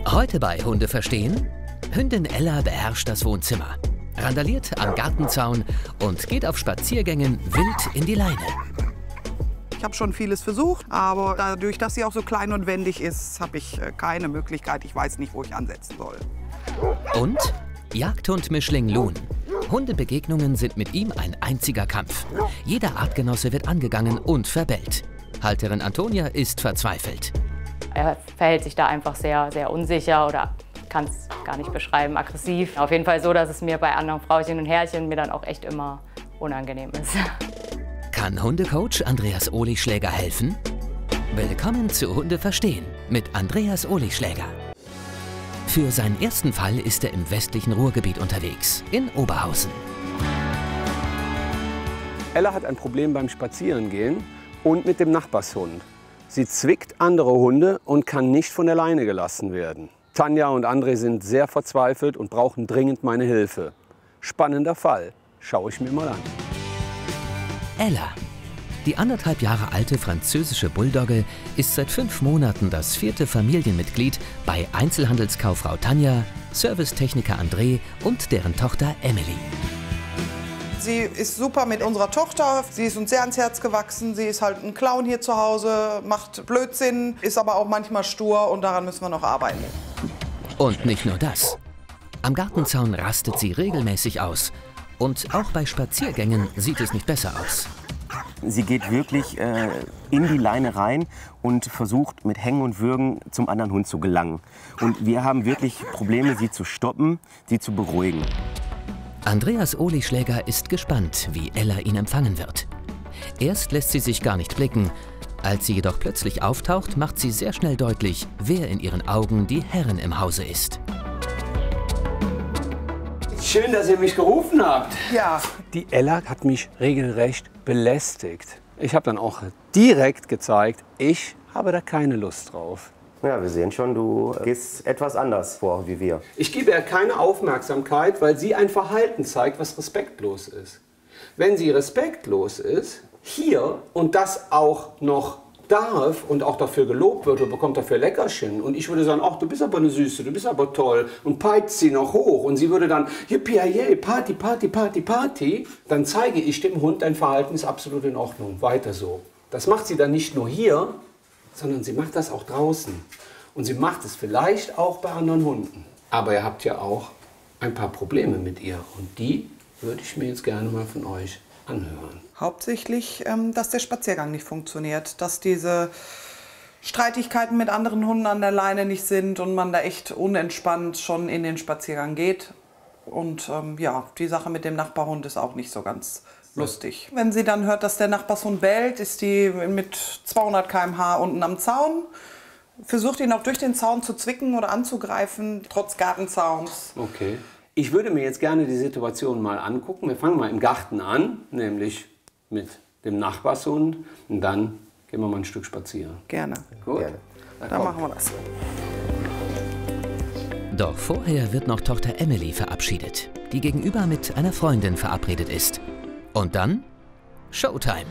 Heute bei Hunde verstehen: Hündin Ella beherrscht das Wohnzimmer, randaliert am Gartenzaun und geht auf Spaziergängen wild in die Leine. Ich habe schon vieles versucht, aber dadurch, dass sie auch so klein und wendig ist, habe ich keine Möglichkeit. Ich weiß nicht, wo ich ansetzen soll. Und Jagdhund-Mischling Loon. Hundebegegnungen sind mit ihm ein einziger Kampf. Jeder Artgenosse wird angegangen und verbellt. Halterin Antonia ist verzweifelt. Er verhält sich da einfach sehr, sehr unsicher oder kann es gar nicht beschreiben, aggressiv. Auf jeden Fall so, dass es mir bei anderen Frauchen und Herrchen mir dann auch echt immer unangenehm ist. Kann Hundecoach Andreas Ohlischläger helfen? Willkommen zu Hunde verstehen mit Andreas Ohlischläger. Für seinen ersten Fall ist er im westlichen Ruhrgebiet unterwegs, in Oberhausen. Ella hat ein Problem beim Spazierengehen und mit dem Nachbarshund. Sie zwickt andere Hunde und kann nicht von der Leine gelassen werden. Tanja und André sind sehr verzweifelt und brauchen dringend meine Hilfe. Spannender Fall, schaue ich mir mal an. Ella. Die 1,5 Jahre alte französische Bulldogge ist seit 5 Monaten das 4. Familienmitglied bei Einzelhandelskauffrau Tanja, Servicetechniker André und deren Tochter Emily. Sie ist super mit unserer Tochter. Sie ist uns sehr ans Herz gewachsen. Sie ist halt ein Clown hier zu Hause, macht Blödsinn, ist aber auch manchmal stur und daran müssen wir noch arbeiten. Und nicht nur das. Am Gartenzaun rastet sie regelmäßig aus. Und auch bei Spaziergängen sieht es nicht besser aus. Sie geht wirklich in die Leine rein und versucht mit Hängen und Würgen zum anderen Hund zu gelangen. Und wir haben wirklich Probleme, sie zu stoppen, sie zu beruhigen. Andreas Ohlischläger ist gespannt, wie Ella ihn empfangen wird. Erst lässt sie sich gar nicht blicken. Als sie jedoch plötzlich auftaucht, macht sie sehr schnell deutlich, wer in ihren Augen die Herrin im Hause ist. Schön, dass ihr mich gerufen habt. Ja. Die Ella hat mich regelrecht belästigt. Ich habe dann auch direkt gezeigt, ich habe da keine Lust drauf. Ja, wir sehen schon, du gehst etwas anders vor wie wir. Ich gebe ihr keine Aufmerksamkeit, weil sie ein Verhalten zeigt, was respektlos ist. Wenn sie respektlos ist, hier und das auch noch darf und auch dafür gelobt wird und bekommt dafür Leckerchen. Und ich würde sagen, ach, du bist aber eine Süße, du bist aber toll. Und peitscht sie noch hoch. Und sie würde dann, yippie, Party, Party, Party, Party. Dann zeige ich dem Hund, dein Verhalten ist absolut in Ordnung. Weiter so. Das macht sie dann nicht nur hier, sondern sie macht das auch draußen. Und sie macht es vielleicht auch bei anderen Hunden. Aber ihr habt ja auch ein paar Probleme mit ihr. Und die würde ich mir jetzt gerne mal von euch anhören. Hauptsächlich, dass der Spaziergang nicht funktioniert, dass diese Streitigkeiten mit anderen Hunden an der Leine nicht sind und man da echt unentspannt schon in den Spaziergang geht. Und ja, die Sache mit dem Nachbarhund ist auch nicht so ganz lustig. Wenn sie dann hört, dass der Nachbarshund bellt, ist die mit 200 km/h unten am Zaun, versucht ihn auch durch den Zaun zu zwicken oder anzugreifen, trotz Gartenzauns. Okay. Ich würde mir jetzt gerne die Situation mal angucken. Wir fangen mal im Garten an, nämlich mit dem Nachbarshund. Und dann gehen wir mal ein Stück spazieren. Gerne. Gut? Gerne. Dann machen wir das. Doch vorher wird noch Tochter Emily verabschiedet, die gegenüber mit einer Freundin verabredet ist. Und dann Showtime.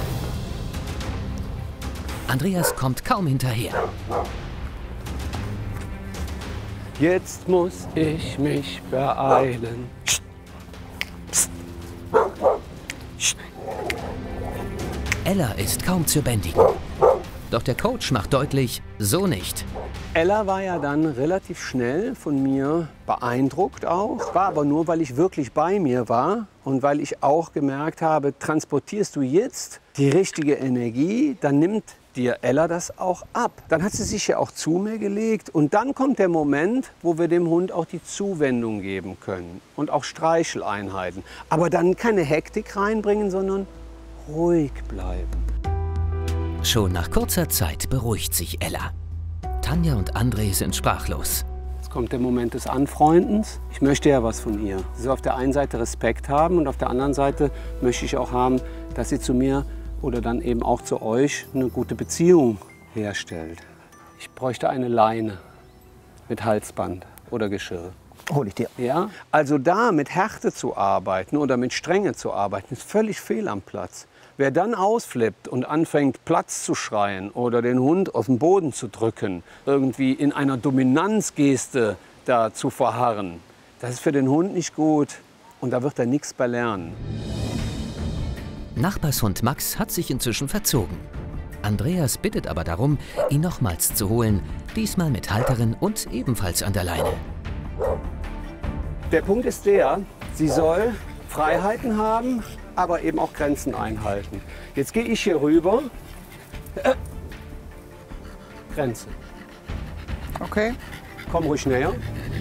Andreas kommt kaum hinterher. Jetzt muss ich mich beeilen. Ella ist kaum zu bändigen. Doch der Coach macht deutlich, so nicht. Ella war ja dann relativ schnell von mir beeindruckt auch. War aber nur, weil ich wirklich bei mir war und weil ich auch gemerkt habe, transportierst du jetzt die richtige Energie, dann nimmt dir Ella das auch ab. Dann hat sie sich ja auch zu mir gelegt und dann kommt der Moment, wo wir dem Hund auch die Zuwendung geben können und auch Streicheleinheiten. Aber dann keine Hektik reinbringen, sondern ruhig bleiben. Schon nach kurzer Zeit beruhigt sich Ella. Tanja und André sind sprachlos. Jetzt kommt der Moment des Anfreundens. Ich möchte ja was von ihr. Sie soll auf der einen Seite Respekt haben und auf der anderen Seite möchte ich auch haben, dass sie zu mir oder dann eben auch zu euch eine gute Beziehung herstellt. Ich bräuchte eine Leine mit Halsband oder Geschirr. Hol ich dir. Ja? Also da mit Härte zu arbeiten oder mit Strenge zu arbeiten, ist völlig fehl am Platz. Wer dann ausflippt und anfängt Platz zu schreien oder den Hund auf den Boden zu drücken, irgendwie in einer Dominanzgeste da zu verharren, das ist für den Hund nicht gut und da wird er nichts bei lernen. Nachbarshund Max hat sich inzwischen verzogen. Andreas bittet aber darum, ihn nochmals zu holen, diesmal mit Halterin und ebenfalls an der Leine. Der Punkt ist der, sie soll Freiheiten haben, aber eben auch Grenzen einhalten. Jetzt gehe ich hier rüber. Grenze. Okay. Komm ruhig näher.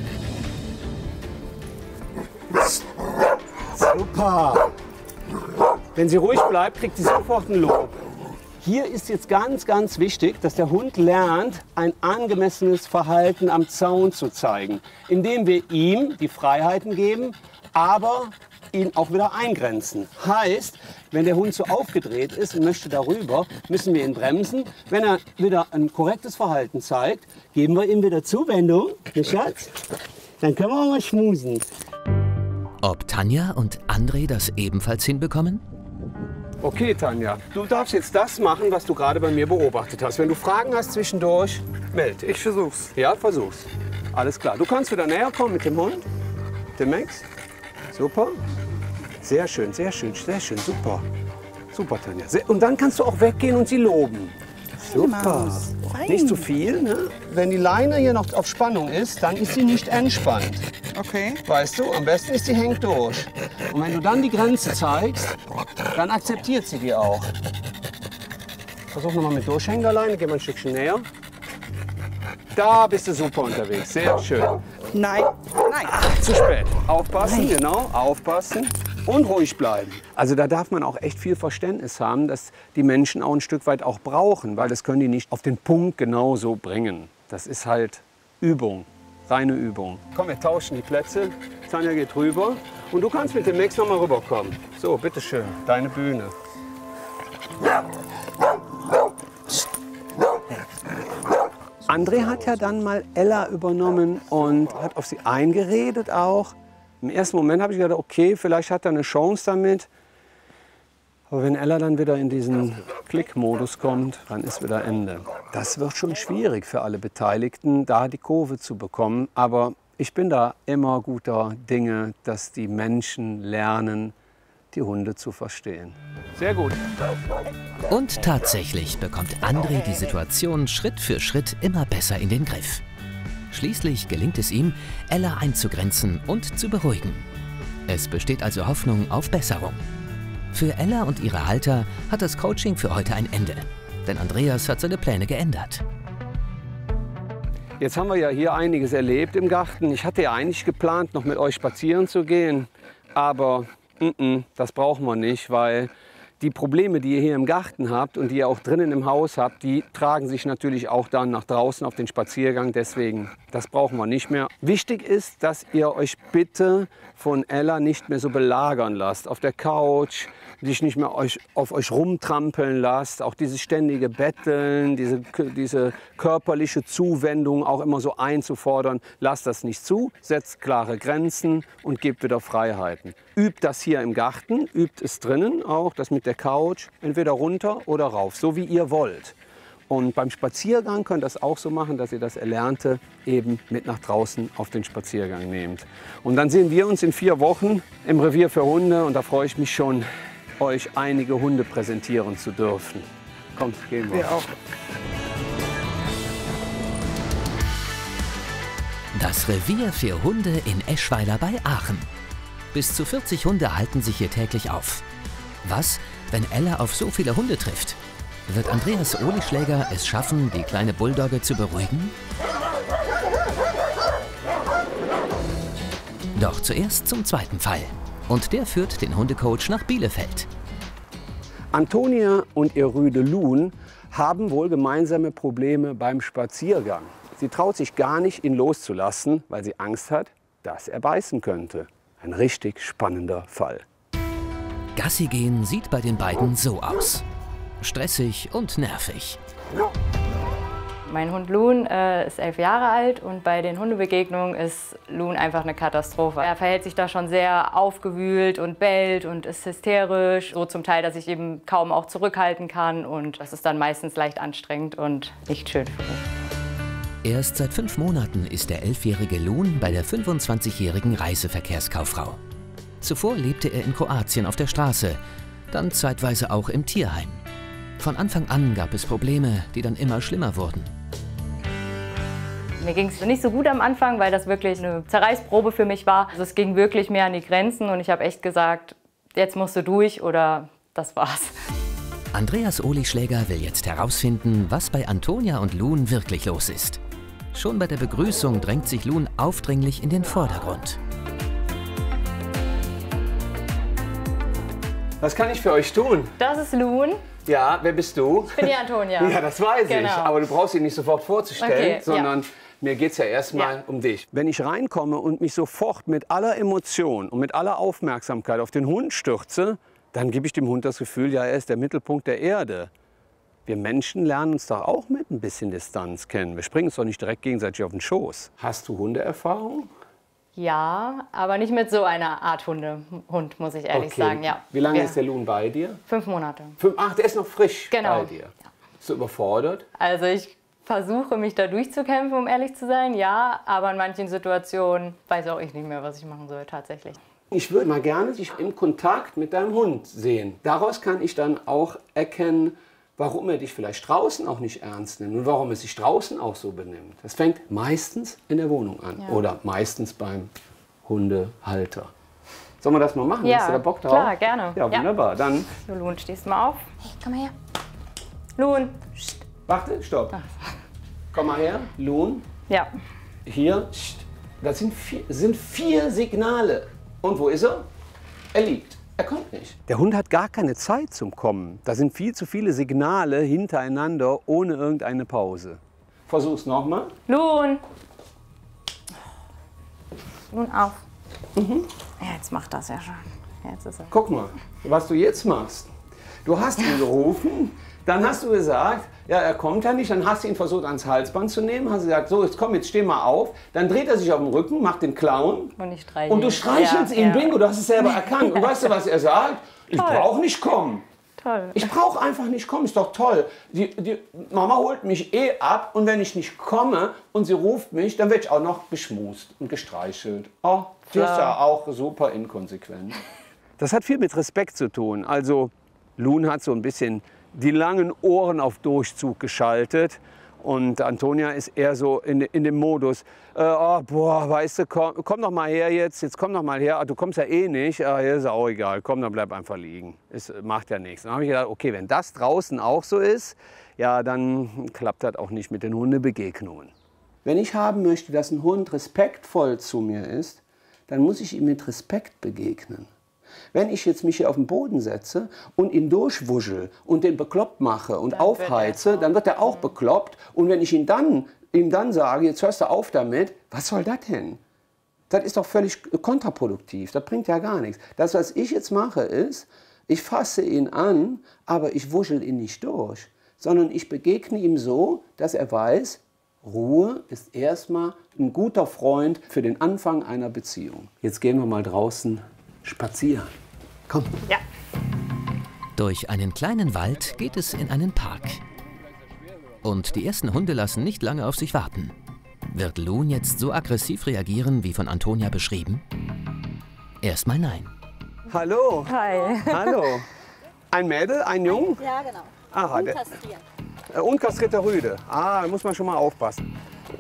Super. Wenn sie ruhig bleibt, kriegt sie sofort ein Lob. Hier ist jetzt ganz, ganz wichtig, dass der Hund lernt, ein angemessenes Verhalten am Zaun zu zeigen, indem wir ihm die Freiheiten geben, aber ihn auch wieder eingrenzen. Heißt, wenn der Hund so aufgedreht ist und möchte darüber, müssen wir ihn bremsen. Wenn er wieder ein korrektes Verhalten zeigt, geben wir ihm wieder Zuwendung, ne Schatz? Dann können wir mal schmusen. Ob Tanja und André das ebenfalls hinbekommen? Okay, Tanja, du darfst jetzt das machen, was du gerade bei mir beobachtet hast. Wenn du Fragen hast zwischendurch, meld. Ich versuch's. Ja, versuch's. Alles klar. Du kannst wieder näher kommen mit dem Hund, dem Max. Super. Sehr schön, sehr schön, sehr schön. Super. Super, Tanja. Und dann kannst du auch weggehen und sie loben. Super. Nicht zu viel, ne? Wenn die Leine hier noch auf Spannung ist, dann ist sie nicht entspannt. Okay. Weißt du, am besten ist, sie hängt durch. Und wenn du dann die Grenze zeigst, dann akzeptiert sie die auch. Versuch nochmal mit Durchhängen der Leine, geh mal ein Stückchen näher. Da bist du super unterwegs, sehr schön. Nein, nein. Zu spät. Aufpassen, genau, aufpassen und ruhig bleiben. Also da darf man auch echt viel Verständnis haben, dass die Menschen auch ein Stück weit auch brauchen, weil das können die nicht auf den Punkt genau so bringen. Das ist halt Übung, reine Übung. Komm, wir tauschen die Plätze. Tanja geht rüber und du kannst mit dem Max noch mal rüberkommen. So, bitteschön, deine Bühne. André hat ja dann mal Ella übernommen und hat auf sie eingeredet auch. Im ersten Moment habe ich gedacht, okay, vielleicht hat er eine Chance damit. Aber wenn Ella dann wieder in diesen Klickmodus kommt, dann ist wieder Ende. Das wird schon schwierig für alle Beteiligten, da die Kurve zu bekommen. Aber ich bin da immer guter Dinge, dass die Menschen lernen, die Hunde zu verstehen. Sehr gut. Und tatsächlich bekommt André die Situation Schritt für Schritt immer besser in den Griff. Schließlich gelingt es ihm, Ella einzugrenzen und zu beruhigen. Es besteht also Hoffnung auf Besserung. Für Ella und ihre Halter hat das Coaching für heute ein Ende. Denn Andreas hat seine Pläne geändert. Jetzt haben wir ja hier einiges erlebt im Garten. Ich hatte ja eigentlich geplant, noch mit euch spazieren zu gehen. Aber das brauchen wir nicht, weil die Probleme, die ihr hier im Garten habt und die ihr auch drinnen im Haus habt, die tragen sich natürlich auch dann nach draußen auf den Spaziergang. Deswegen, das brauchen wir nicht mehr. Wichtig ist, dass ihr euch bitte von Ella nicht mehr so belagern lasst. Auf der Couch, dich nicht mehr auf euch rumtrampeln lasst. Auch dieses ständige Betteln, diese körperliche Zuwendung auch immer so einzufordern. Lasst das nicht zu, setzt klare Grenzen und gebt wieder Freiheiten. Übt das hier im Garten, übt es drinnen auch, das mit der Couch, entweder runter oder rauf, so wie ihr wollt. Und beim Spaziergang könnt ihr das auch so machen, dass ihr das Erlernte eben mit nach draußen auf den Spaziergang nehmt. Und dann sehen wir uns in 4 Wochen im Revier für Hunde und da freue ich mich schon, euch einige Hunde präsentieren zu dürfen. Kommt, gehen wir. Wir auch. Das Revier für Hunde in Eschweiler bei Aachen. Bis zu 40 Hunde halten sich hier täglich auf. Was, wenn Ella auf so viele Hunde trifft? Wird Andreas Ohlischläger es schaffen, die kleine Bulldogge zu beruhigen? Doch zuerst zum zweiten Fall. Und der führt den Hundecoach nach Bielefeld. Antonia und ihr Rüde Loon haben wohl gemeinsame Probleme beim Spaziergang. Sie traut sich gar nicht, ihn loszulassen, weil sie Angst hat, dass er beißen könnte. Ein richtig spannender Fall. Gassi gehen sieht bei den beiden so aus. Stressig und nervig. Mein Hund Loon ist 11 Jahre alt und bei den Hundebegegnungen ist Loon einfach eine Katastrophe. Er verhält sich da schon sehr aufgewühlt und bellt und ist hysterisch. So zum Teil, dass ich eben kaum auch zurückhalten kann und das ist dann meistens leicht anstrengend und nicht schön für mich. Erst seit 5 Monaten ist der 11-jährige Loon bei der 25-jährigen Reiseverkehrskauffrau. Zuvor lebte er in Kroatien auf der Straße, dann zeitweise auch im Tierheim. Von Anfang an gab es Probleme, die dann immer schlimmer wurden. Mir ging es nicht so gut am Anfang, weil das wirklich eine Zerreißprobe für mich war. Also es ging wirklich mehr an die Grenzen und ich habe echt gesagt, jetzt musst du durch oder das war's. Andreas Ohlischläger will jetzt herausfinden, was bei Antonia und Loon wirklich los ist. Schon bei der Begrüßung drängt sich Loon aufdringlich in den Vordergrund. Was kann ich für euch tun? Das ist Loon. Ja, wer bist du? Ich bin die Antonia. Ja, das weiß ich. Aber du brauchst dich nicht sofort vorzustellen, Okay, sondern mir geht es ja erstmal um dich. Wenn ich reinkomme und mich sofort mit aller Emotion und mit aller Aufmerksamkeit auf den Hund stürze, dann gebe ich dem Hund das Gefühl, ja, er ist der Mittelpunkt der Erde. Wir Menschen lernen uns doch auch mit ein bisschen Distanz kennen. Wir springen uns doch nicht direkt gegenseitig auf den Schoß. Hast du Hundeerfahrung? Ja, aber nicht mit so einer Art Hund, muss ich ehrlich sagen. Ja. Wie lange ist der Loon bei dir? 5 Monate. Ach, der ist noch frisch Genau. bei dir. Bist du überfordert? Also ich versuche, mich da durchzukämpfen, um ehrlich zu sein, ja. Aber in manchen Situationen weiß auch ich nicht mehr, was ich machen soll, tatsächlich. Ich würde mal gerne dich im Kontakt mit deinem Hund sehen. Daraus kann ich dann auch erkennen, warum er dich vielleicht draußen auch nicht ernst nimmt und warum er sich draußen auch so benimmt. Das fängt meistens in der Wohnung an oder meistens beim Hundehalter. Sollen wir das mal machen? Ja, hast du da Bock drauf? Klar, gerne. Ja, wunderbar. Dann So, Loon, stehst du mal auf. Hey, komm mal her. Loon. warte, stopp. Komm mal her, Loon. Ja. Hier, das sind 4 Signale. Und wo ist er? Er liegt. Er kommt nicht. Der Hund hat gar keine Zeit zum Kommen. Da sind viel zu viele Signale hintereinander, ohne irgendeine Pause. Versuch's nochmal. Loon. Loon auf. Ja, jetzt macht das ja schon. Jetzt ist er. Guck mal, was du jetzt machst. Du hast ihn gerufen, dann hast du gesagt, ja, er kommt ja nicht, dann hast du ihn versucht ans Halsband zu nehmen, hast gesagt, so, jetzt komm, jetzt steh mal auf. Dann dreht er sich auf den Rücken, macht den Clown. Und ich streiche Und du streichelst ihn, bingo, du hast es selber erkannt. Und weißt du, was er sagt? Ich brauche nicht kommen. Toll. Ich brauche einfach nicht kommen, ist doch toll. Die Mama holt mich ab und wenn ich nicht komme und sie ruft mich, dann werde ich auch noch geschmust und gestreichelt. Oh, das ist ja auch super inkonsequent. Das hat viel mit Respekt zu tun. Also Loon hat so ein bisschen die langen Ohren auf Durchzug geschaltet und Antonia ist eher so in dem Modus, oh, boah, weißt du, komm doch mal her jetzt komm doch mal her, du kommst ja eh nicht, ist auch egal, komm, dann bleib einfach liegen, es macht ja nichts. Dann habe ich gedacht, okay, wenn das draußen auch so ist, ja, dann klappt das auch nicht mit den Hundebegegnungen. Wenn ich haben möchte, dass ein Hund respektvoll zu mir ist, dann muss ich ihm mit Respekt begegnen. Wenn ich jetzt mich hier auf den Boden setze und ihn durchwuschel und den bekloppt mache und aufheize, dann wird er auch bekloppt. Und wenn ich ihm dann sage, jetzt hörst du auf damit, was soll das denn? Das ist doch völlig kontraproduktiv, das bringt ja gar nichts. Das, was ich jetzt mache, ist, ich fasse ihn an, aber ich wuschel ihn nicht durch, sondern ich begegne ihm so, dass er weiß, Ruhe ist erstmal ein guter Freund für den Anfang einer Beziehung. Jetzt gehen wir mal draußen spazieren. Komm. Ja. Durch einen kleinen Wald geht es in einen Park. Und die ersten Hunde lassen nicht lange auf sich warten. Wird Loon jetzt so aggressiv reagieren, wie von Antonia beschrieben? Erstmal nein. Hallo. Hi. Hallo. Ein Mädel, ein Jung? Ja, genau. Aha, Unkastriert. Unkastrierter Rüde. Ah, da muss man schon mal aufpassen.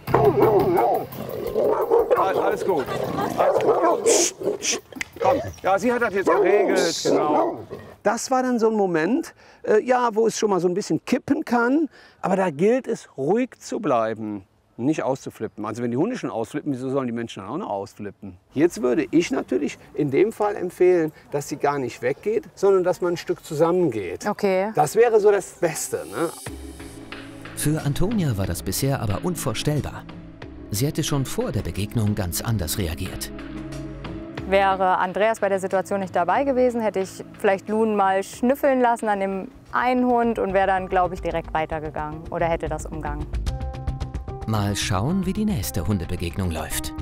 Alles gut. Alles gut. Komm. Ja, sie hat das jetzt geregelt. Genau. Das war dann so ein Moment, ja, wo es schon mal so ein bisschen kippen kann. Aber da gilt es, ruhig zu bleiben. Nicht auszuflippen. Also wenn die Hunde schon ausflippen, wieso sollen die Menschen dann auch noch ausflippen? Jetzt würde ich natürlich in dem Fall empfehlen, dass sie gar nicht weggeht, sondern dass man ein Stück zusammengeht. Okay. Das wäre so das Beste, ne? Für Antonia war das bisher aber unvorstellbar. Sie hätte schon vor der Begegnung ganz anders reagiert. Wäre Andreas bei der Situation nicht dabei gewesen, hätte ich vielleicht Loon mal schnüffeln lassen an dem einen Hund und wäre dann, glaube ich, direkt weitergegangen oder hätte das umgangen. Mal schauen, wie die nächste Hundebegegnung läuft.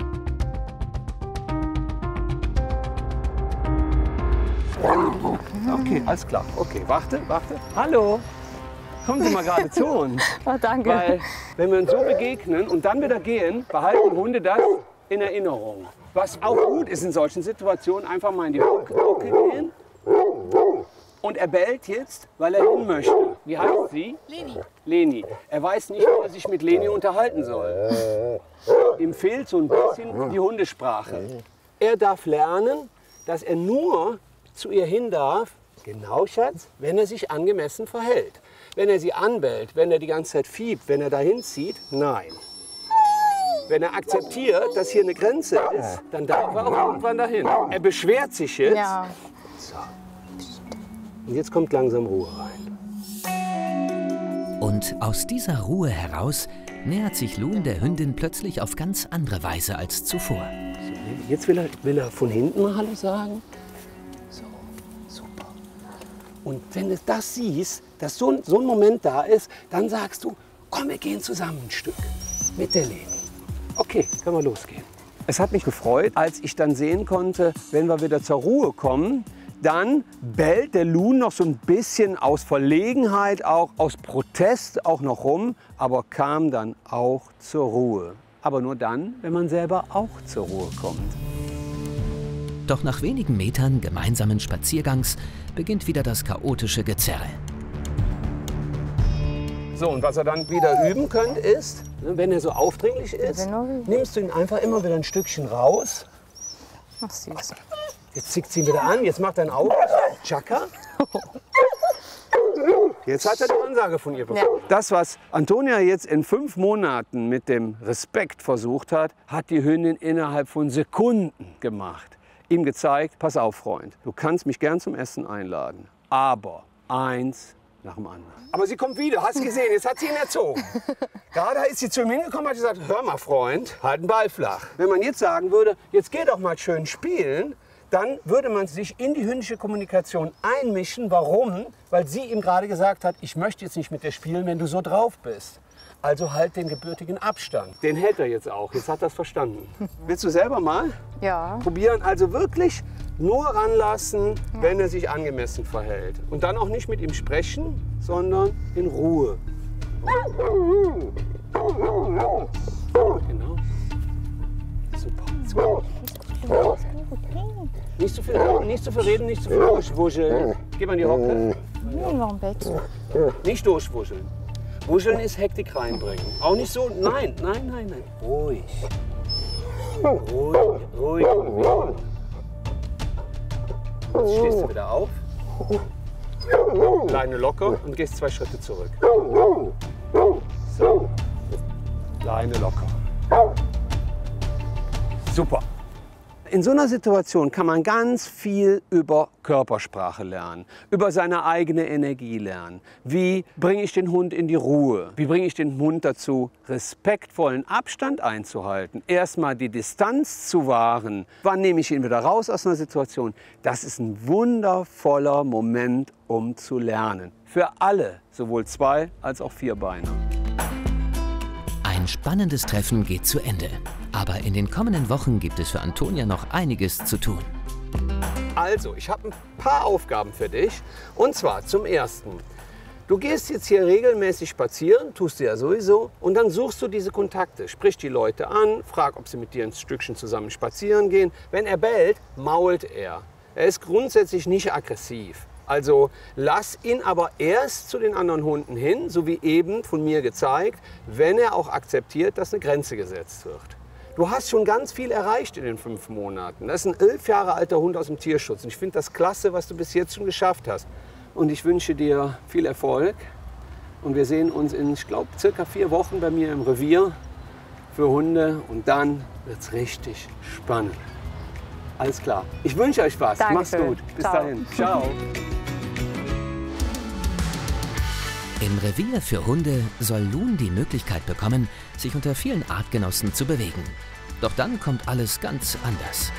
Okay, alles klar. Okay, warte. Hallo. Kommen Sie mal gerade zu uns. Oh, danke. Weil, wenn wir uns so begegnen und dann wieder gehen, behalten Hunde das in Erinnerung. Was auch gut ist in solchen Situationen, einfach mal in die Hocke gehen. Und er bellt jetzt, weil er hin möchte. Wie heißt sie? Leni. Leni. Er weiß nicht, wie er sich mit Leni unterhalten soll. Ihm fehlt so ein bisschen die Hundesprache. Er darf lernen, dass er nur zu ihr hin darf, genau, Schatz, wenn er sich angemessen verhält. Wenn er sie anbellt, wenn er die ganze Zeit fiebt, wenn er dahin zieht, nein. Wenn er akzeptiert, dass hier eine Grenze ist, dann darf er auch irgendwann dahin. Er beschwert sich jetzt. Ja. So. Und jetzt kommt langsam Ruhe rein. Und aus dieser Ruhe heraus nähert sich Loon der Hündin plötzlich auf ganz andere Weise als zuvor. So, jetzt will er von hinten mal Hallo sagen. So, super. Und wenn du das siehst, dass so ein Moment da ist, dann sagst du, komm, wir gehen zusammen ein Stück mit der Leni. Okay, können wir losgehen. Es hat mich gefreut, als ich dann sehen konnte, wenn wir wieder zur Ruhe kommen, dann bellt der Loon noch so ein bisschen aus Verlegenheit, auch aus Protest auch noch rum, aber kam dann auch zur Ruhe. Aber nur dann, wenn man selber auch zur Ruhe kommt. Doch nach wenigen Metern gemeinsamen Spaziergangs beginnt wieder das chaotische Gezerre. So, und was ihr dann wieder üben könnt, ist, wenn er so aufdringlich ist, nimmst du ihn einfach immer wieder ein Stückchen raus. Ach, süß. Jetzt zickt sie ihn wieder an, jetzt macht er ein Auge. Chaka. Jetzt hat er die Ansage von ihr bekommen. Ja. Das, was Antonia jetzt in 5 Monaten mit dem Respekt versucht hat, hat die Hündin innerhalb von Sekunden gemacht. Ihm gezeigt, pass auf, Freund, du kannst mich gern zum Essen einladen, aber eins nach dem anderen. Aber sie kommt wieder, hast gesehen, jetzt hat sie ihn erzogen. Gerade ist sie zu ihm hingekommen und hat gesagt, hör mal, Freund, halt den Ball flach. Wenn man jetzt sagen würde, jetzt geh doch mal schön spielen, dann würde man sich in die hündische Kommunikation einmischen. Warum? Weil sie ihm gerade gesagt hat, ich möchte jetzt nicht mit dir spielen, wenn du so drauf bist. Also halt den gebürtigen Abstand. Den hält er jetzt auch. Jetzt hat er es verstanden. Willst du selber mal probieren? Also wirklich nur ranlassen, wenn er sich angemessen verhält. Und dann auch nicht mit ihm sprechen, sondern in Ruhe. Genau. Super. Nicht zu viel reden, nicht zu viel durchwuscheln. Geh mal in die Hocke. Nicht durchwuscheln. Wuscheln ist Hektik reinbringen. Auch nicht so, nein. Ruhig. Ruhig. Jetzt stehst du wieder auf. Leine locker und gehst 2 Schritte zurück. So. Leine locker. Super. In so einer Situation kann man ganz viel über Körpersprache lernen, über seine eigene Energie lernen. Wie bringe ich den Hund in die Ruhe? Wie bringe ich den Hund dazu, respektvollen Abstand einzuhalten? Erstmal die Distanz zu wahren. Wann nehme ich ihn wieder raus aus einer Situation? Das ist ein wundervoller Moment, um zu lernen. Für alle, sowohl 2- als auch 4-Beiner. Ein spannendes Treffen geht zu Ende. Aber in den kommenden Wochen gibt es für Antonia noch einiges zu tun. Also, ich habe ein paar Aufgaben für dich. Und zwar zum ersten. Du gehst jetzt hier regelmäßig spazieren, tust du ja sowieso. Und dann suchst du diese Kontakte. Sprich die Leute an, frag, ob sie mit dir ein Stückchen zusammen spazieren gehen. Wenn er bellt, mault er. Er ist grundsätzlich nicht aggressiv. Also lass ihn aber erst zu den anderen Hunden hin, so wie eben von mir gezeigt, wenn er auch akzeptiert, dass eine Grenze gesetzt wird. Du hast schon ganz viel erreicht in den 5 Monaten. Das ist ein 11 Jahre alter Hund aus dem Tierschutz. Und ich finde das klasse, was du bis jetzt schon geschafft hast. Und ich wünsche dir viel Erfolg. Und wir sehen uns in, ich glaube, circa 4 Wochen bei mir im Revier für Hunde. Und dann wird es richtig spannend. Alles klar. Ich wünsche euch was. Mach's gut. Bis dahin. Ciao. Im Revier für Hunde soll Loon die Möglichkeit bekommen, sich unter vielen Artgenossen zu bewegen. Doch dann kommt alles ganz anders.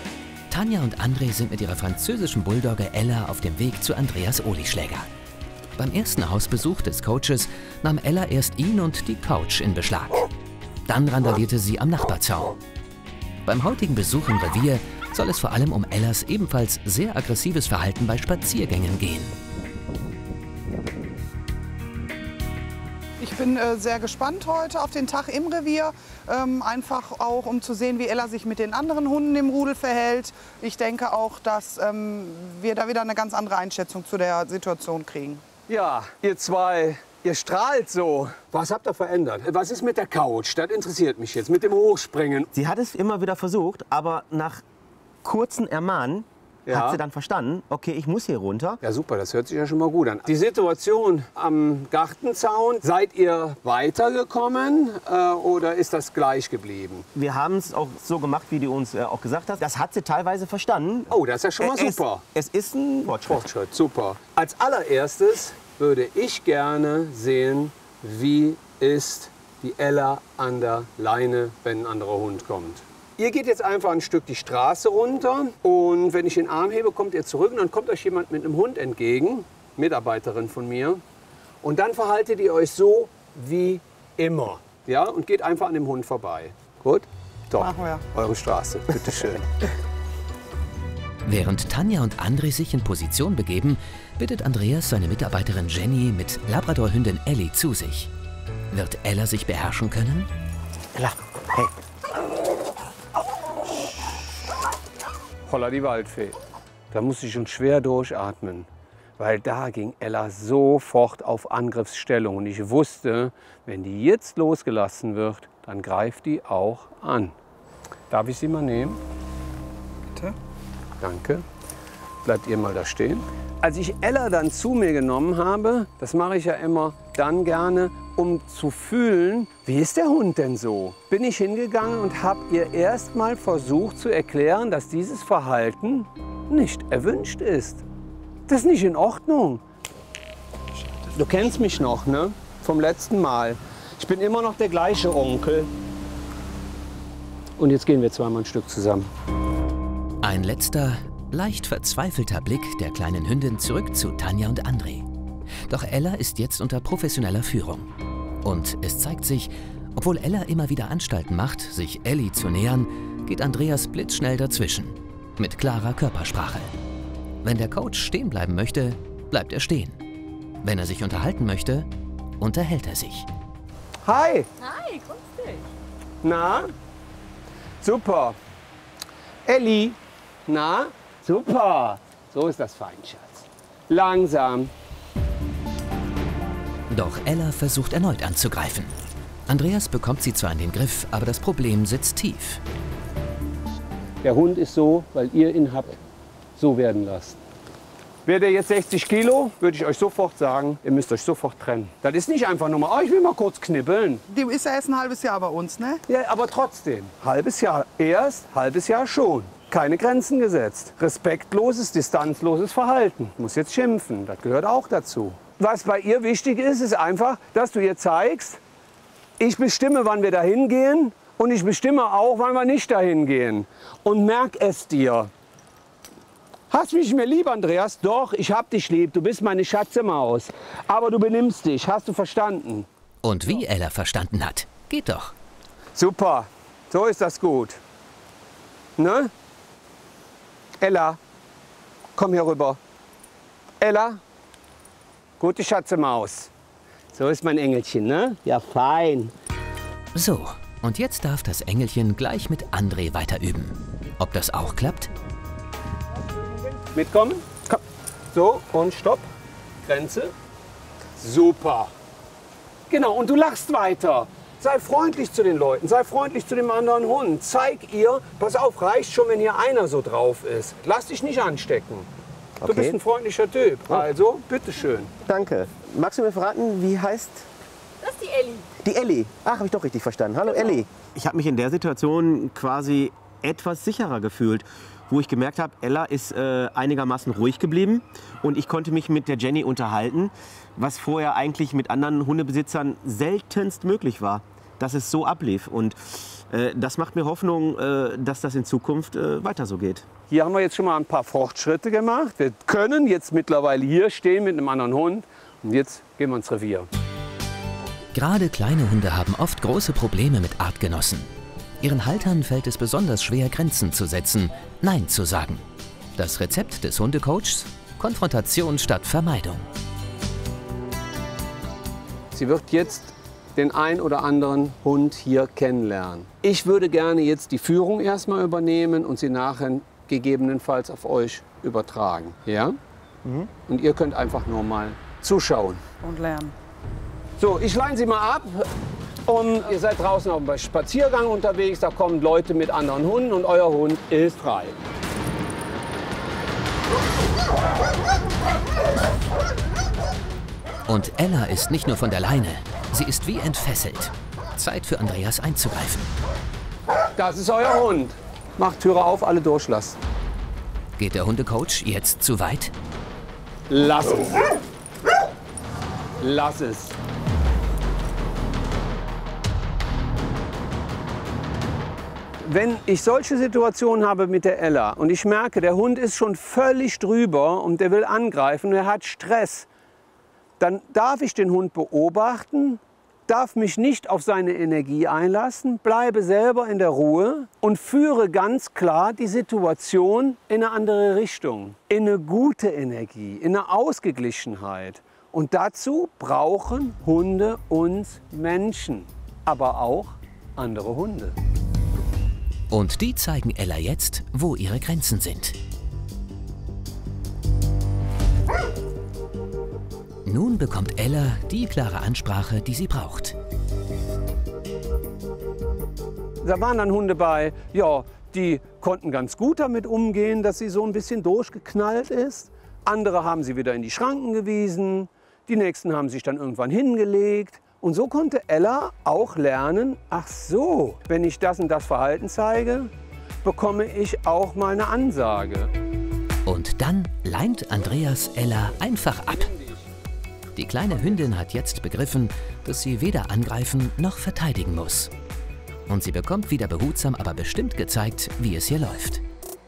Tanja und André sind mit ihrer französischen Bulldogge Ella auf dem Weg zu Andreas Olyschläger. Beim ersten Hausbesuch des Coaches nahm Ella erst ihn und die Couch in Beschlag. Dann randalierte sie am Nachbarzaun. Beim heutigen Besuch im Revier soll es vor allem um Ellas ebenfalls sehr aggressives Verhalten bei Spaziergängen gehen. Ich bin sehr gespannt heute auf den Tag im Revier, einfach auch um zu sehen, wie Ella sich mit den anderen Hunden im Rudel verhält. Ich denke auch, dass wir da wieder eine ganz andere Einschätzung zu der Situation kriegen. Ja, ihr zwei, ihr strahlt so. Was habt ihr verändert? Was ist mit der Couch? Das interessiert mich jetzt, mit dem Hochspringen. Sie hat es immer wieder versucht, aber nach kurzen Ermahnen hat sie dann verstanden, okay, ich muss hier runter. Ja, super, das hört sich ja schon mal gut an. Die Situation am Gartenzaun, seid ihr weitergekommen oder ist das gleich geblieben? Wir haben es auch so gemacht, wie du uns auch gesagt hast. Das hat sie teilweise verstanden. Oh, das ist ja schon mal super. Es ist ein Fortschritt, super. Als allererstes würde ich gerne sehen, wie ist die Ella an der Leine, wenn ein anderer Hund kommt. Ihr geht jetzt einfach ein Stück die Straße runter und wenn ich den Arm hebe, kommt ihr zurück und dann kommt euch jemand mit einem Hund entgegen, Mitarbeiterin von mir. Und dann verhaltet ihr euch so wie immer. Ja? Und geht einfach an dem Hund vorbei. Gut? Top. Machen wir. Eure Straße, bitteschön. Während Tanja und André sich in Position begeben, bittet Andreas seine Mitarbeiterin Jenny mit Labradorhündin Ellie zu sich. Wird Ella sich beherrschen können? Ella, hey. Holla die Waldfee. Da musste ich schon schwer durchatmen, weil da ging Ella sofort auf Angriffsstellung. Und ich wusste, wenn die jetzt losgelassen wird, dann greift die auch an. Darf ich sie mal nehmen? Bitte. Danke. Bleibt ihr mal da stehen. Als ich Ella dann zu mir genommen habe, das mache ich ja immer dann gerne, um zu fühlen, wie ist der Hund denn so? Bin ich hingegangen und habe ihr erst mal versucht zu erklären, dass dieses Verhalten nicht erwünscht ist. Das ist nicht in Ordnung. Du kennst mich noch, ne? Vom letzten Mal. Ich bin immer noch der gleiche Onkel. Und jetzt gehen wir zweimal ein Stück zusammen. Ein letzter, leicht verzweifelter Blick der kleinen Hündin zurück zu Tanja und André. Doch Ella ist jetzt unter professioneller Führung. Und es zeigt sich, obwohl Ella immer wieder Anstalten macht, sich Ellie zu nähern, geht Andreas blitzschnell dazwischen. Mit klarer Körpersprache. Wenn der Coach stehen bleiben möchte, bleibt er stehen. Wenn er sich unterhalten möchte, unterhält er sich. Hi! Hi, grüß dich. Na? Super. Elli? Na? Super. So ist das fein, Schatz. Langsam. Doch Ella versucht erneut anzugreifen. Andreas bekommt sie zwar in den Griff, aber das Problem sitzt tief. Der Hund ist so, weil ihr ihn habt, so werden lassen. Wäre der jetzt 60 Kilo, würde ich euch sofort sagen, ihr müsst euch sofort trennen. Das ist nicht einfach nur mal, oh, ich will mal kurz knibbeln. Die ist ja erst ein halbes Jahr bei uns, ne? Ja, aber trotzdem. Halbes Jahr erst, halbes Jahr schon. Keine Grenzen gesetzt. Respektloses, distanzloses Verhalten. Muss jetzt schimpfen, das gehört auch dazu. Was bei ihr wichtig ist, ist einfach, dass du ihr zeigst, ich bestimme, wann wir dahin gehen und ich bestimme auch, wann wir nicht dahin gehen. Und merk es dir. Hast mich nicht mehr lieb, Andreas? Doch, ich hab dich lieb. Du bist meine Schatzemaus. Aber du benimmst dich. Hast du verstanden? Und wie Ella verstanden hat, geht doch. Super. So ist das gut. Ne? Ella, komm hier rüber. Ella, gute Schatzemaus. So ist mein Engelchen, ne? Ja, fein. So, und jetzt darf das Engelchen gleich mit André weiter üben. Ob das auch klappt? Mitkommen? Komm. So, und stopp. Grenze. Super. Genau, und du lachst weiter. Sei freundlich zu den Leuten, sei freundlich zu dem anderen Hund. Zeig ihr, pass auf, reicht schon, wenn hier einer so drauf ist. Lass dich nicht anstecken. Okay. Du bist ein freundlicher Typ. Also, bitteschön. Danke. Magst du mir verraten, wie heißt Das ist die Elli. die Elli? Ach, habe ich doch richtig verstanden. Hallo Elli. Ich habe mich in der Situation quasi etwas sicherer gefühlt, wo ich gemerkt habe, Ella ist einigermaßen ruhig geblieben und ich konnte mich mit der Jenny unterhalten, was vorher eigentlich mit anderen Hundebesitzern seltenst möglich war, dass es so ablief. Und das macht mir Hoffnung, dass das in Zukunft weiter so geht. Hier haben wir jetzt schon mal ein paar Fortschritte gemacht. Wir können jetzt mittlerweile hier stehen mit einem anderen Hund. Und jetzt gehen wir ins Revier. Gerade kleine Hunde haben oft große Probleme mit Artgenossen. Ihren Haltern fällt es besonders schwer, Grenzen zu setzen, Nein zu sagen. Das Rezept des Hundecoachs? Konfrontation statt Vermeidung. Sie wird jetzt den ein oder anderen Hund hier kennenlernen. Ich würde gerne jetzt die Führung erstmal übernehmen und sie nachher gegebenenfalls auf euch übertragen. Ja? Und ihr könnt einfach nur mal zuschauen. Und lernen. So, ich leine sie mal ab. Und ihr seid draußen auf dem Spaziergang unterwegs, da kommen Leute mit anderen Hunden und euer Hund ist frei. Und Ella ist nicht nur von der Leine, sie ist wie entfesselt. Zeit für Andreas einzugreifen. Das ist euer Hund. Macht Türe auf, alle durchlassen. Geht der Hundecoach jetzt zu weit? Lass es. Lass es. Wenn ich solche Situationen habe mit der Ella und ich merke, der Hund ist schon völlig drüber und der will angreifen und er hat Stress, dann darf ich den Hund beobachten, darf mich nicht auf seine Energie einlassen, bleibe selber in der Ruhe und führe ganz klar die Situation in eine andere Richtung, in eine gute Energie, in eine Ausgeglichenheit. Und dazu brauchen Hunde uns Menschen, aber auch andere Hunde. Und die zeigen Ella jetzt, wo ihre Grenzen sind. Nun bekommt Ella die klare Ansprache, die sie braucht. Da waren dann Hunde bei, ja, die konnten ganz gut damit umgehen, dass sie so ein bisschen durchgeknallt ist. Andere haben sie wieder in die Schranken gewiesen. Die nächsten haben sich dann irgendwann hingelegt. Und so konnte Ella auch lernen, ach so, wenn ich das und das Verhalten zeige, bekomme ich auch mal eine Ansage. Und dann leint Andreas Ella einfach ab. Die kleine Hündin hat jetzt begriffen, dass sie weder angreifen noch verteidigen muss. Und sie bekommt wieder behutsam, aber bestimmt gezeigt, wie es hier läuft.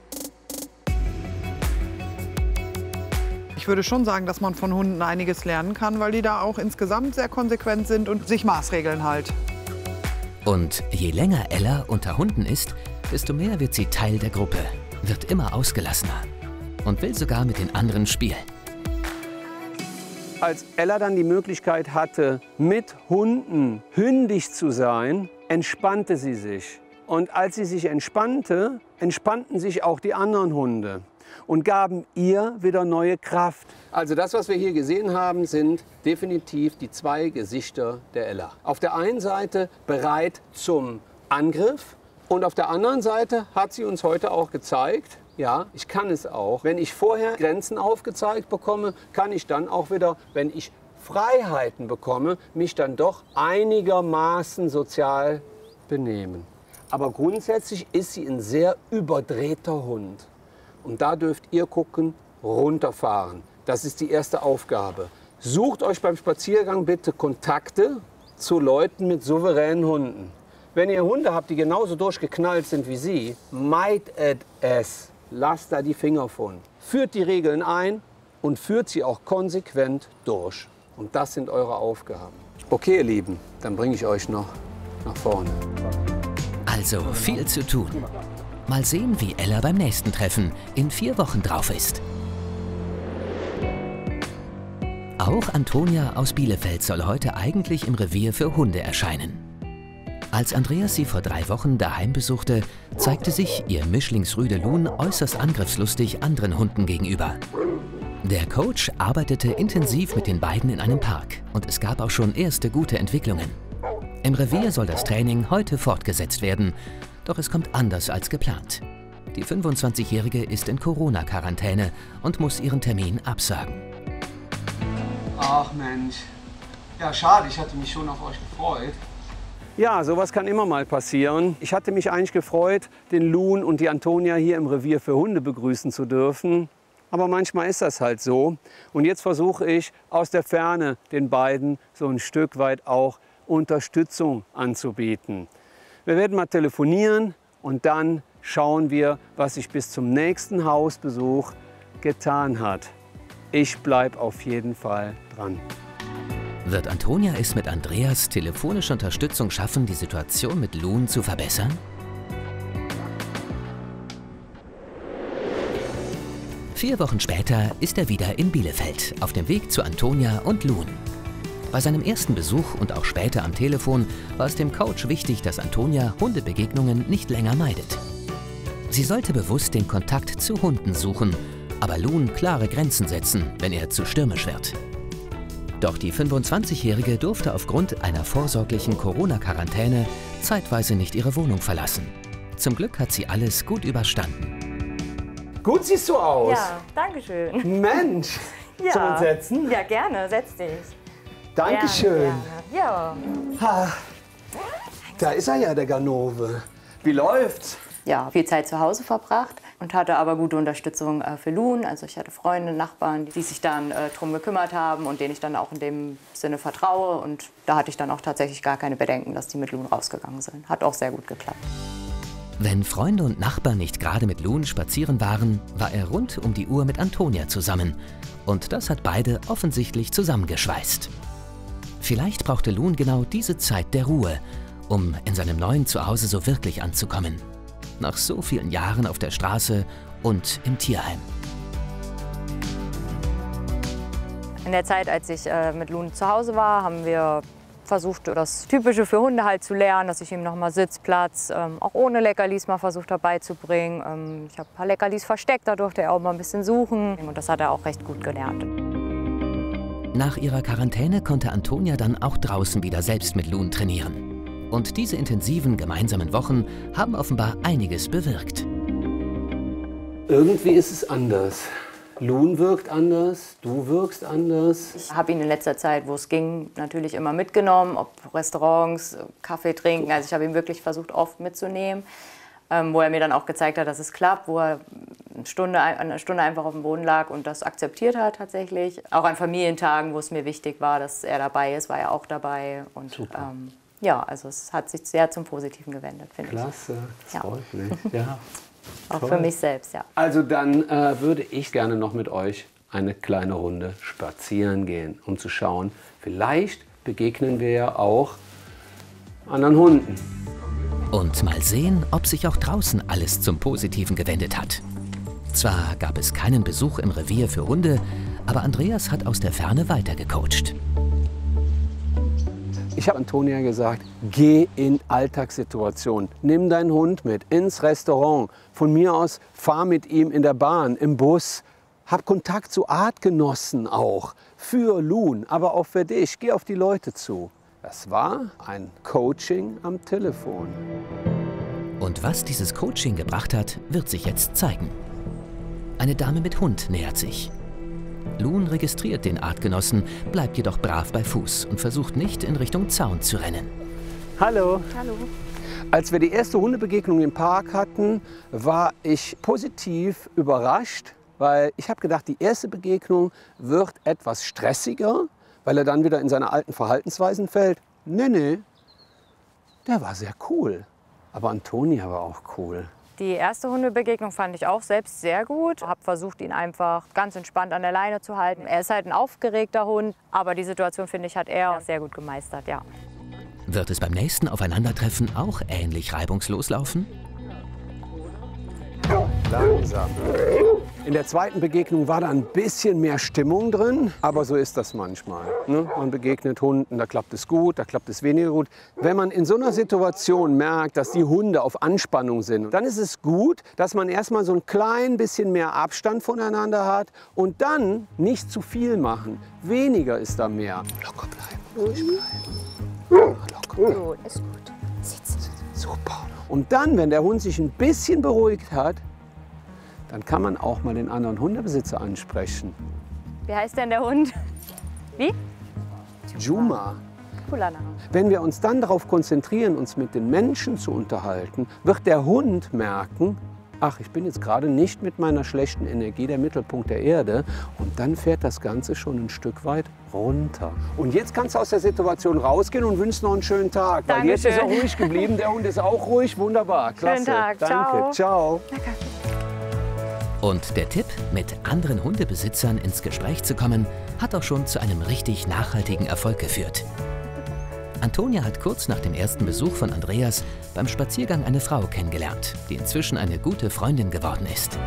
Ich würde schon sagen, dass man von Hunden einiges lernen kann, weil die da auch insgesamt sehr konsequent sind und sich Maßregeln halt. Und je länger Ella unter Hunden ist, desto mehr wird sie Teil der Gruppe, wird immer ausgelassener und will sogar mit den anderen spielen. Als Ella dann die Möglichkeit hatte, mit Hunden hündisch zu sein, entspannte sie sich. Und als sie sich entspannte, entspannten sich auch die anderen Hunde und gaben ihr wieder neue Kraft. Also das, was wir hier gesehen haben, sind definitiv die zwei Gesichter der Ella. Auf der einen Seite bereit zum Angriff und auf der anderen Seite hat sie uns heute auch gezeigt, ja, ich kann es auch. Wenn ich vorher Grenzen aufgezeigt bekomme, kann ich dann auch wieder, wenn ich Freiheiten bekomme, mich dann doch einigermaßen sozial benehmen. Aber grundsätzlich ist sie ein sehr überdrehter Hund. Und da dürft ihr gucken, runterfahren. Das ist die erste Aufgabe. Sucht euch beim Spaziergang bitte Kontakte zu Leuten mit souveränen Hunden. Wenn ihr Hunde habt, die genauso durchgeknallt sind wie sie, meidet es. Lasst da die Finger von. Führt die Regeln ein und führt sie auch konsequent durch. Und das sind eure Aufgaben. Okay, ihr Lieben, dann bringe ich euch noch nach vorne. Also viel zu tun. Mal sehen, wie Ella beim nächsten Treffen in 4 Wochen drauf ist. Auch Antonia aus Bielefeld soll heute eigentlich im Revier für Hunde erscheinen. Als Andreas sie vor 3 Wochen daheim besuchte, zeigte sich ihr Mischlingsrüde Loon äußerst angriffslustig anderen Hunden gegenüber. Der Coach arbeitete intensiv mit den beiden in einem Park und es gab auch schon erste gute Entwicklungen. Im Revier soll das Training heute fortgesetzt werden, doch es kommt anders als geplant. Die 25-Jährige ist in Corona-Quarantäne und muss ihren Termin absagen. Ach Mensch, ja schade, ich hatte mich schon auf euch gefreut. Ja, sowas kann immer mal passieren. Ich hatte mich eigentlich gefreut, den Loon und die Antonia hier im Revier für Hunde begrüßen zu dürfen. Aber manchmal ist das halt so. Und jetzt versuche ich aus der Ferne den beiden so ein Stück weit auch Unterstützung anzubieten. Wir werden mal telefonieren und dann schauen wir, was sich bis zum nächsten Hausbesuch getan hat. Ich bleibe auf jeden Fall dran. Wird Antonia es mit Andreas telefonischer Unterstützung schaffen, die Situation mit Loon zu verbessern? Vier Wochen später ist er wieder in Bielefeld, auf dem Weg zu Antonia und Loon. Bei seinem ersten Besuch und auch später am Telefon war es dem Coach wichtig, dass Antonia Hundebegegnungen nicht länger meidet. Sie sollte bewusst den Kontakt zu Hunden suchen, aber Loon klare Grenzen setzen, wenn er zu stürmisch wird. Doch die 25-Jährige durfte aufgrund einer vorsorglichen Corona-Quarantäne zeitweise nicht ihre Wohnung verlassen. Zum Glück hat sie alles gut überstanden. Gut siehst du aus. Ja, danke schön. Mensch, Ja. sollen wir uns setzen? Ja, gerne, setz dich. Dankeschön. Gerne, gerne. Ja. Ha, da ist er ja, der Ganove. Wie läuft's? Ja, viel Zeit zu Hause verbracht und hatte aber gute Unterstützung für Loon. Also ich hatte Freunde, Nachbarn, die sich dann drum gekümmert haben und denen ich dann auch in dem Sinne vertraue. Und da hatte ich dann auch tatsächlich gar keine Bedenken, dass die mit Loon rausgegangen sind. Hat auch sehr gut geklappt. Wenn Freunde und Nachbarn nicht gerade mit Loon spazieren waren, war er rund um die Uhr mit Antonia zusammen. Und das hat beide offensichtlich zusammengeschweißt. Vielleicht brauchte Loon genau diese Zeit der Ruhe, um in seinem neuen Zuhause so wirklich anzukommen. Nach so vielen Jahren auf der Straße und im Tierheim. In der Zeit, als ich mit Loon zu Hause war, haben wir versucht, das Typische für Hunde halt zu lernen, dass ich ihm nochmal Sitzplatz, auch ohne Leckerlis mal versucht habe beizubringen. Ich habe ein paar Leckerlis versteckt, da durfte er auch mal ein bisschen suchen und das hat er auch recht gut gelernt. Nach ihrer Quarantäne konnte Antonia dann auch draußen wieder selbst mit Loon trainieren. Und diese intensiven gemeinsamen Wochen haben offenbar einiges bewirkt. Irgendwie ist es anders. Loon wirkt anders, du wirkst anders. Ich habe ihn in letzter Zeit, wo es ging, natürlich immer mitgenommen, ob Restaurants, Kaffee trinken. Also ich habe ihn wirklich versucht, oft mitzunehmen, wo er mir dann auch gezeigt hat, dass es klappt, wo er eine Stunde einfach auf dem Boden lag und das akzeptiert hat tatsächlich. Auch an Familientagen, wo es mir wichtig war, dass er dabei ist, war er auch dabei. Und ja, also es hat sich sehr zum Positiven gewendet, finde ich. Klasse, das Ja. freut mich. Ja. Auch Toll. für mich selbst, ja. Also dann würde ich gerne noch mit euch eine kleine Runde spazieren gehen, um zu schauen, vielleicht begegnen wir ja auch anderen Hunden. Und mal sehen, ob sich auch draußen alles zum Positiven gewendet hat. Zwar gab es keinen Besuch im Revier für Hunde, aber Andreas hat aus der Ferne weitergecoacht. Ich habe Antonia gesagt, geh in Alltagssituationen. Nimm deinen Hund mit ins Restaurant. Von mir aus fahr mit ihm in der Bahn, im Bus. Hab Kontakt zu Artgenossen auch. Für Loon, aber auch für dich. Geh auf die Leute zu. Das war ein Coaching am Telefon. Und was dieses Coaching gebracht hat, wird sich jetzt zeigen. Eine Dame mit Hund nähert sich. Loon registriert den Artgenossen, bleibt jedoch brav bei Fuß und versucht nicht in Richtung Zaun zu rennen. Hallo. Hallo. Als wir die erste Hundebegegnung im Park hatten, war ich positiv überrascht, weil ich habe gedacht, die erste Begegnung wird etwas stressiger, weil er dann wieder in seine alten Verhaltensweisen fällt. Nee, der war sehr cool. Aber Antonia war auch cool. Die erste Hundebegegnung fand ich auch selbst sehr gut. Ich habe versucht, ihn einfach ganz entspannt an der Leine zu halten. Er ist halt ein aufgeregter Hund, aber die Situation, finde ich, hat er sehr gut gemeistert, ja. Wird es beim nächsten Aufeinandertreffen auch ähnlich reibungslos laufen? Langsam. In der zweiten Begegnung war da ein bisschen mehr Stimmung drin, aber so ist das manchmal. Ne? Man begegnet Hunden, da klappt es gut, da klappt es weniger gut. Wenn man in so einer Situation merkt, dass die Hunde auf Anspannung sind, dann ist es gut, dass man erstmal so ein klein bisschen mehr Abstand voneinander hat und dann nicht zu viel machen. Weniger ist da mehr. Locker bleiben, ruhig bleiben. Locker bleiben. Gut, ist gut. Sitz. Super. Und dann, wenn der Hund sich ein bisschen beruhigt hat, dann kann man auch mal den anderen Hundebesitzer ansprechen. Wie heißt denn der Hund? Wie? Juma. Cooler Name. Wenn wir uns dann darauf konzentrieren, uns mit den Menschen zu unterhalten, wird der Hund merken, ach, ich bin jetzt gerade nicht mit meiner schlechten Energie der Mittelpunkt der Erde. Und dann fährt das Ganze schon ein Stück weit runter. Und jetzt kannst du aus der Situation rausgehen und wünschst noch einen schönen Tag. Weil jetzt ist er ruhig geblieben, der Hund ist auch ruhig, wunderbar. Klasse. Schönen Tag, danke, ciao. Danke. Und der Tipp, mit anderen Hundebesitzern ins Gespräch zu kommen, hat auch schon zu einem richtig nachhaltigen Erfolg geführt. Antonia hat kurz nach dem ersten Besuch von Andreas beim Spaziergang eine Frau kennengelernt, die inzwischen eine gute Freundin geworden ist.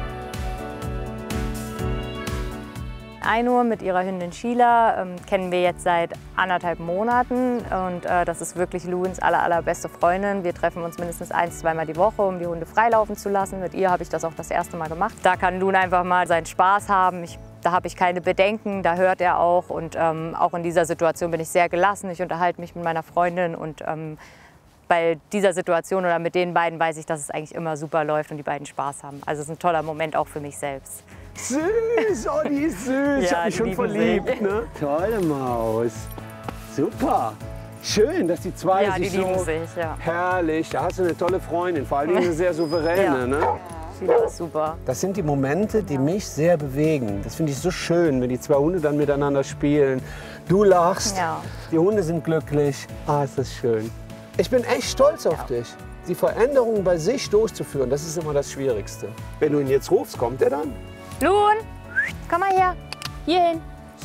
Ainur mit ihrer Hündin Sheila kennen wir jetzt seit 1,5 Monaten und das ist wirklich Luns allerbeste Freundin. Wir treffen uns mindestens 1-2 Mal die Woche, um die Hunde freilaufen zu lassen. Mit ihr habe ich das auch das erste Mal gemacht. Da kann Lun einfach mal seinen Spaß haben. Da habe ich keine Bedenken, da hört er auch und auch in dieser Situation bin ich sehr gelassen. Ich unterhalte mich mit meiner Freundin und bei dieser Situation oder mit den beiden weiß ich, dass es eigentlich immer super läuft und die beiden Spaß haben. Also es ist ein toller Moment auch für mich selbst. Süß, oh, die ist süß. Ich habe mich schon verliebt. Ne? Tolle Maus. Super. Schön, dass die zwei Ja, die sich so lieben sich, ja. herrlich. Da hast du eine tolle Freundin, vor allem eine sehr souveräne. Ja. Ne? Sheila ist super. Das sind die Momente, die mich sehr bewegen. Das finde ich so schön, wenn die zwei Hunde dann miteinander spielen. Du lachst, Ja. die Hunde sind glücklich. Ah, ist das schön. Ich bin echt stolz auf dich. Die Veränderungen bei sich durchzuführen, das ist immer das Schwierigste. Wenn du ihn jetzt rufst, kommt er dann? Lun, komm mal her. Hierhin.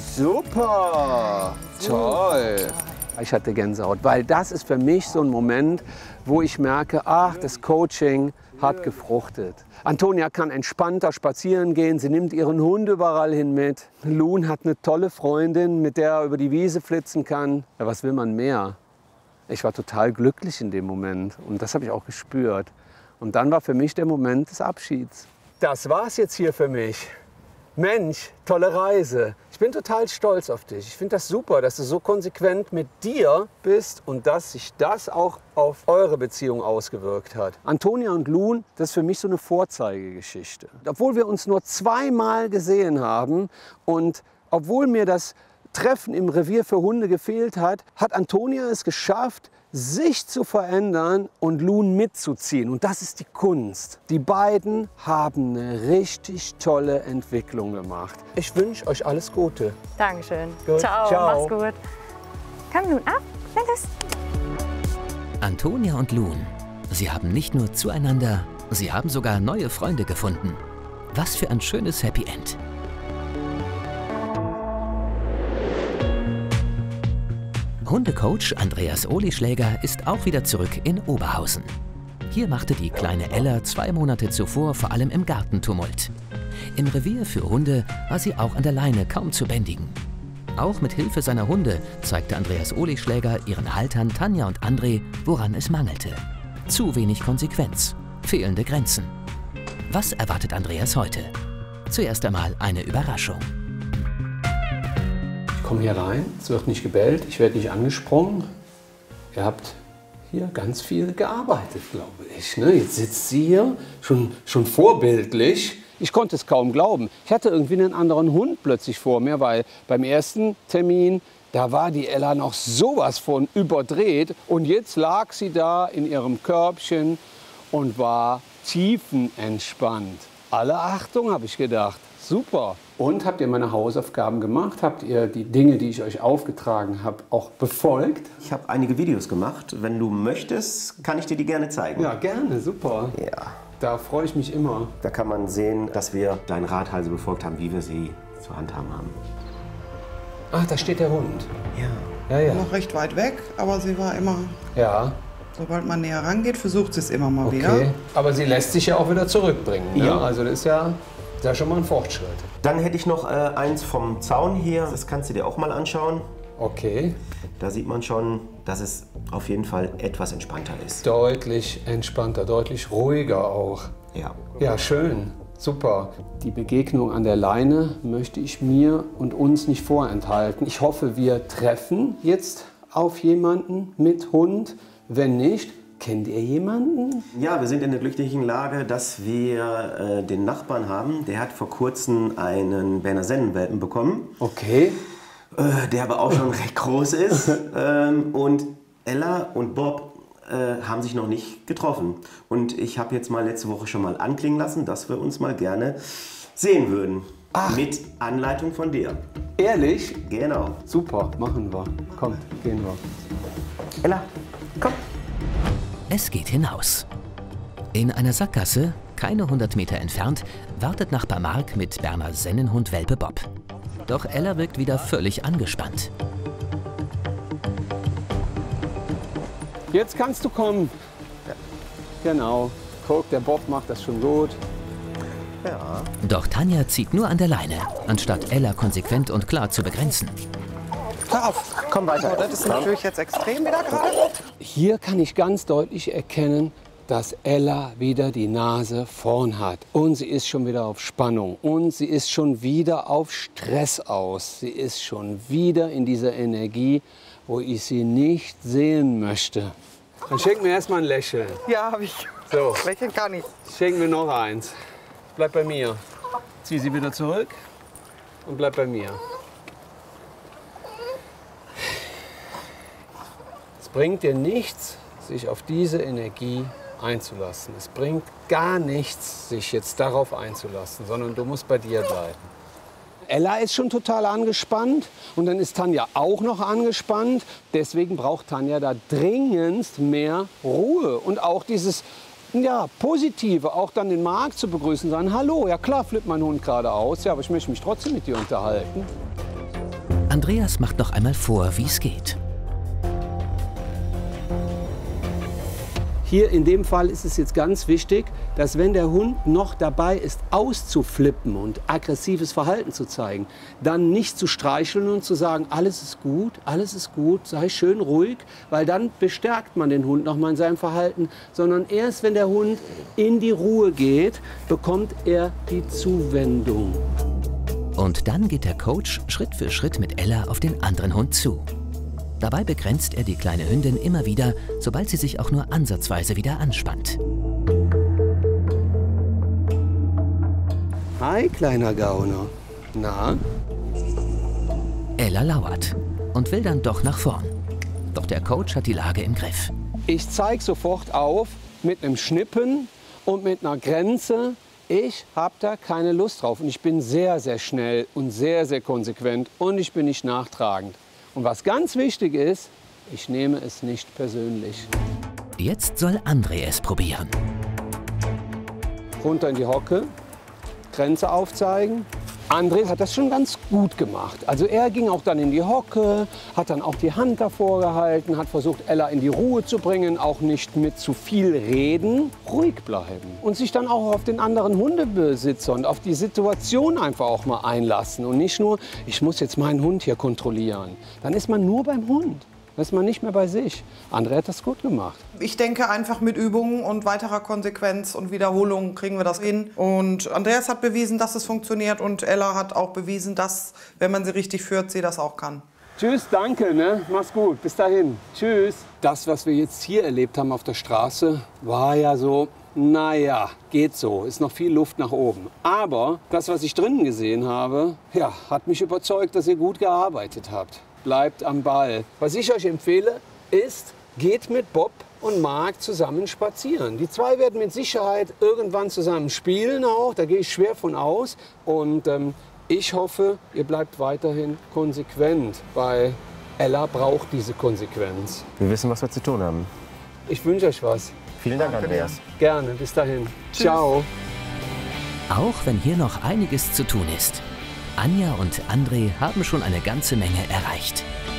Super, toll. Ich hatte Gänsehaut, weil das ist für mich so ein Moment, wo ich merke, ach, das Coaching hat gefruchtet. Antonia kann entspannter spazieren gehen, sie nimmt ihren Hund überall hin mit. Lun hat eine tolle Freundin, mit der er über die Wiese flitzen kann. Ja, was will man mehr? Ich war total glücklich in dem Moment und das habe ich auch gespürt. Und dann war für mich der Moment des Abschieds. Das war's jetzt hier für mich. Mensch, tolle Reise. Ich bin total stolz auf dich. Ich finde das super, dass du so konsequent mit dir bist und dass sich das auch auf eure Beziehung ausgewirkt hat. Antonia und Lun, das ist für mich so eine Vorzeigegeschichte. Obwohl wir uns nur 2-mal gesehen haben und obwohl mir das Treffen im Revier für Hunde gefehlt hat, hat Antonia es geschafft, sich zu verändern und Lun mitzuziehen. Und das ist die Kunst. Die beiden haben eine richtig tolle Entwicklung gemacht. Ich wünsche euch alles Gute. Dankeschön. Gut. Ciao, Ciao. mach's gut. Komm Lun, ab. Los. Antonia und Lun, sie haben nicht nur zueinander, sie haben sogar neue Freunde gefunden. Was für ein schönes Happy End. Hundecoach Andreas Ohlischläger ist auch wieder zurück in Oberhausen. Hier machte die kleine Ella 2 Monate zuvor vor allem im Garten Tumult. Im Revier für Hunde war sie auch an der Leine kaum zu bändigen. Auch mit Hilfe seiner Hunde zeigte Andreas Ohlischläger ihren Haltern Tanja und André, woran es mangelte. Zu wenig Konsequenz, fehlende Grenzen. Was erwartet Andreas heute? Zuerst einmal eine Überraschung. Ich komme hier rein, es wird nicht gebellt, ich werde nicht angesprungen. Ihr habt hier ganz viel gearbeitet, glaube ich. Ne? Jetzt sitzt sie hier, schon vorbildlich. Ich konnte es kaum glauben. Ich hatte irgendwie einen anderen Hund plötzlich vor mir, weil beim ersten Termin, da war die Ella noch sowas von überdreht. Und jetzt lag sie da in ihrem Körbchen und war tiefenentspannt. Alle Achtung, habe ich gedacht. Super. Und habt ihr meine Hausaufgaben gemacht? Habt ihr die Dinge, die ich euch aufgetragen habe, auch befolgt? Ich habe einige Videos gemacht. Wenn du möchtest, kann ich dir die gerne zeigen. Ja, gerne, super. Ja. Da freue ich mich immer. Da kann man sehen, dass wir deinen Rathalse befolgt haben, wie wir sie zu handhaben haben. Ach, da steht der Hund. Ja. Ja, ja. Noch recht weit weg, aber sie war immer, Ja, sobald man näher rangeht, versucht sie es immer mal wieder. okay. Aber sie lässt sich ja auch wieder zurückbringen. Ne? Ja. Also das ist ja schon mal ein Fortschritt. Dann hätte ich noch eins vom Zaun hier. Das kannst du dir auch mal anschauen. Okay. Da sieht man schon, dass es auf jeden Fall etwas entspannter ist. Deutlich entspannter, deutlich ruhiger auch. Ja. Ja, schön. Super. Die Begegnung an der Leine möchte ich mir und uns nicht vorenthalten. Ich hoffe, wir treffen jetzt auf jemanden mit Hund. Wenn nicht, kennt ihr jemanden? Ja, wir sind in der glücklichen Lage, dass wir den Nachbarn haben. Der hat vor kurzem einen Berner Sennenwelpen bekommen. Okay. Der aber auch schon recht groß ist. Und Ella und Bob haben sich noch nicht getroffen. Und ich habe jetzt mal letzte Woche schon mal anklingen lassen, dass wir uns mal gerne sehen würden. Ach. Mit Anleitung von dir. Ehrlich? Genau. Super, machen wir. Kommt, gehen wir. Ella, komm. Es geht hinaus. In einer Sackgasse Keine 100 Meter entfernt wartet Nachbar Mark mit Berner Sennenhund Welpe Bob. Doch Ella wirkt wieder völlig angespannt. Jetzt kannst du kommen. Genau. Guck, der Bob macht das schon gut. Ja. Doch Tanja zieht nur an der Leine, anstatt Ella konsequent und klar zu begrenzen. Hör auf. Komm weiter. Oh, das ist natürlich jetzt extrem wieder gerade. Hier kann ich ganz deutlich erkennen, dass Ella wieder die Nase vorn hat. Und sie ist schon wieder auf Spannung. Und sie ist schon wieder auf Stress aus. Sie ist schon wieder in dieser Energie, wo ich sie nicht sehen möchte. Dann schenk mir erst mal ein Lächeln. Ja, habe ich. So, Lächeln kann ich. schenk mir noch eins. Bleib bei mir. Zieh sie wieder zurück und bleib bei mir. Es bringt dir nichts, sich auf diese Energie einzulassen. Es bringt gar nichts, sich jetzt darauf einzulassen, sondern du musst bei dir bleiben. Ella ist schon total angespannt und dann ist Tanja auch noch angespannt. Deswegen braucht Tanja da dringendst mehr Ruhe und auch dieses Positive, auch dann den Marc zu begrüßen, sagen, hallo, ja klar flippt mein Hund gerade aus, ja, aber ich möchte mich trotzdem mit dir unterhalten. Andreas macht noch einmal vor, wie es geht. Hier in dem Fall ist es jetzt ganz wichtig, dass wenn der Hund noch dabei ist, auszuflippen und aggressives Verhalten zu zeigen, dann nicht zu streicheln und zu sagen, alles ist gut, sei schön ruhig, weil dann bestärkt man den Hund noch mal in seinem Verhalten, sondern erst wenn der Hund in die Ruhe geht, bekommt er die Zuwendung. Und dann geht der Coach Schritt für Schritt mit Ella auf den anderen Hund zu. Dabei begrenzt er die kleine Hündin immer wieder, sobald sie sich auch nur ansatzweise wieder anspannt. Hi, kleiner Gauner. Na? Ella lauert und will dann doch nach vorn. Doch der Coach hat die Lage im Griff. Ich zeige sofort auf mit einem Schnippen und mit einer Grenze. Ich habe da keine Lust drauf. Und ich bin sehr, sehr schnell und sehr, sehr konsequent. Und ich bin nicht nachtragend. Und was ganz wichtig ist, ich nehme es nicht persönlich. Jetzt soll André es probieren. Runter in die Hocke, Grenze aufzeigen. André hat das schon ganz gut gemacht. Also er ging auch dann in die Hocke, hat dann auch die Hand davor gehalten, hat versucht, Ella in die Ruhe zu bringen, auch nicht mit zu viel reden, ruhig bleiben. Und sich dann auch auf den anderen Hundebesitzer und auf die Situation einfach auch mal einlassen. Und nicht nur, ich muss jetzt meinen Hund hier kontrollieren. Dann ist man nur beim Hund. Dann ist man nicht mehr bei sich. André hat das gut gemacht. Ich denke einfach mit Übungen und weiterer Konsequenz und Wiederholung kriegen wir das hin. Und Andreas hat bewiesen, dass es funktioniert und Ella hat auch bewiesen, dass, wenn man sie richtig führt, sie das auch kann. Tschüss, danke, ne? Mach's gut, bis dahin. Tschüss. Das, was wir jetzt hier erlebt haben auf der Straße, war ja so, naja, geht so, ist noch viel Luft nach oben. Aber das, was ich drinnen gesehen habe, ja, hat mich überzeugt, dass ihr gut gearbeitet habt. Bleibt am Ball. Was ich euch empfehle, ist, geht mit Bob und Marc zusammen spazieren. Die zwei werden mit Sicherheit irgendwann zusammen spielen auch, da gehe ich schwer von aus. Und ich hoffe, ihr bleibt weiterhin konsequent, weil Ella braucht diese Konsequenz. Wir wissen, was wir zu tun haben. Ich wünsche euch was. Vielen Dank, Andreas. Gerne, bis dahin. Ciao. Auch wenn hier noch einiges zu tun ist. Anja und André haben schon eine ganze Menge erreicht.